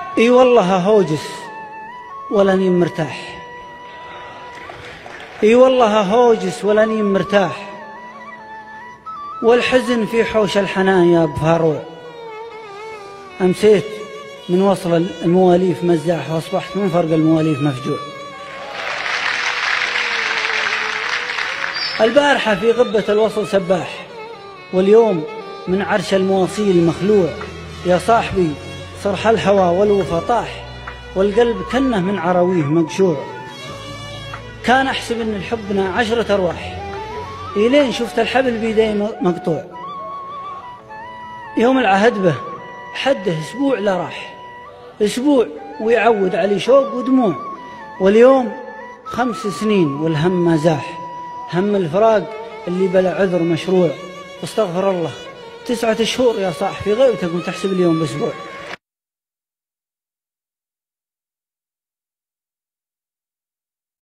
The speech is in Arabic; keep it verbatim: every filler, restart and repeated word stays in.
اي والله هوجس ولاني مرتاح، اي والله هوجس ولاني مرتاح، والحزن في حوش الحنان يا بفاروع. أمسيت من وصل المواليف مزاح، وأصبحت من فرق المواليف مفجوع. البارحة في غبة الوصل سباح، واليوم من عرش المواصيل مخلوع. يا صاحبي صرح الهوى والوفا طاح، والقلب كنه من عراويه مقشوع. كان أحسب إن الحبنا عشرة أرواح، إلين شفت الحبل بيدي مقطوع. يوم العهد به حده أسبوع لا راح، أسبوع ويعود علي شوق ودموع. واليوم خمس سنين والهم ما زاح، هم الفراق اللي بلا عذر مشروع. واستغفر الله، تسعة شهور يا صاح في غيبتك وتحسب اليوم بأسبوع.